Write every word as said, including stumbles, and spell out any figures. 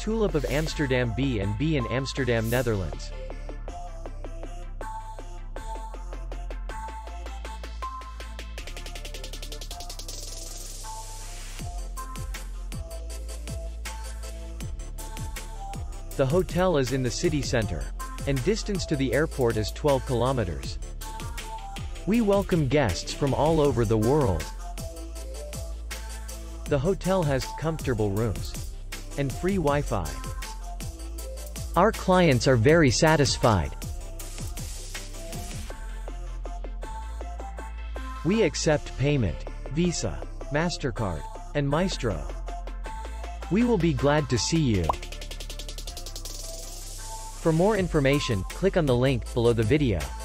Tulip of Amsterdam B and B in Amsterdam, Netherlands. The hotel is in the city center, and distance to the airport is twelve kilometers. We welcome guests from all over the world. The hotel has comfortable rooms and free Wi-Fi. Our clients are very satisfied. We accept payment, Visa, MasterCard, and Maestro. We will be glad to see you. For more information, click on the link below the video.